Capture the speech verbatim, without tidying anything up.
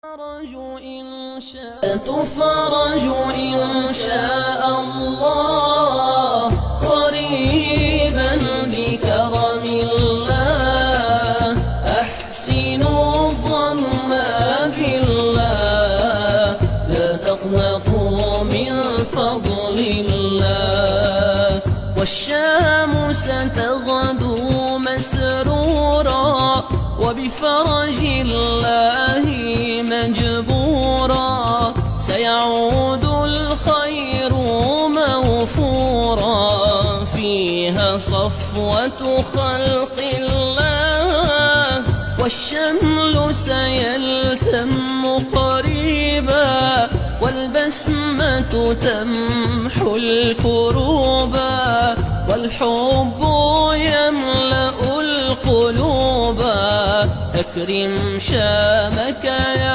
فرج إن شاء تفرج إن شاء الله قريبا بكرم الله. أحسنوا الظن بالله لا تقنطوا من فضل الله. والشام ستغدو مسرورا وبفرج الله مجبورا. سيعود الخير موفورا فيها صفوة خلق الله. والشمل سيلتم قريبا والبسمة تمحو الكروبا. والحب يملأ القلوبا. أكرم شامك يا